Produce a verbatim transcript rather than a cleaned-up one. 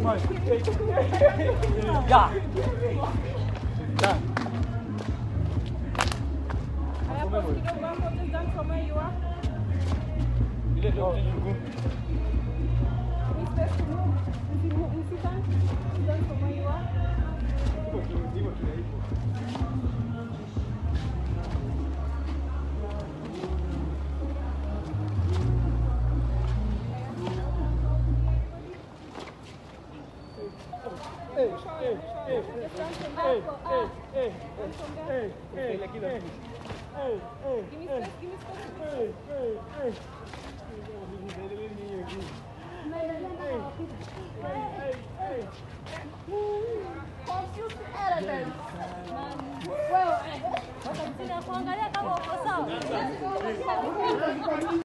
Yeah. Yeah. Il est gentil du coup. Hey, hey, hey, hey, hey, hey, hey, hey, hey, hey, hey, hey, give me space, give me space. Hey, hey, hey. Hey, hey, hey. Confused elements. Well, kuangalia kama uko sawa.